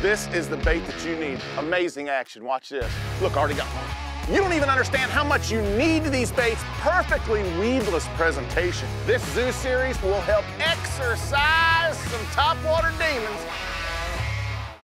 This is the bait that you need. Amazing action, watch this. Look, already got one. You don't even understand how much you need these baits. Perfectly weedless presentation. This zoo series will help exercise some topwater demons